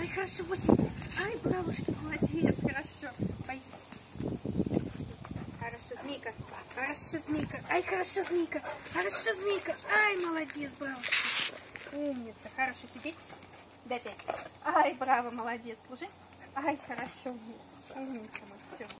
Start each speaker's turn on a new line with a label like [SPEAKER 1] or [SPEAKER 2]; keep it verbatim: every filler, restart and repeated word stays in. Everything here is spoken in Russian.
[SPEAKER 1] хорошо, восемь. Ай, бабушка, молодец, хорошо. Пойди. Хорошо, змейка. Хорошо, змейка. Ай, хорошо, змейка. Хорошо, змейка. Ай, молодец, бабушка. Умница. Хорошо, сиди. Дай пять. Ай, браво, молодец. Служи. Ай, хорошо, умница. Умница. Все.